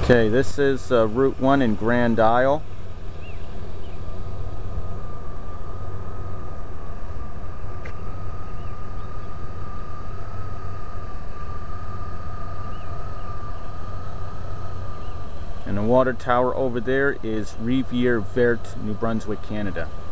Okay, this is Route 1 in Grand Isle. And the water tower over there is Rivière-Verte, New Brunswick, Canada.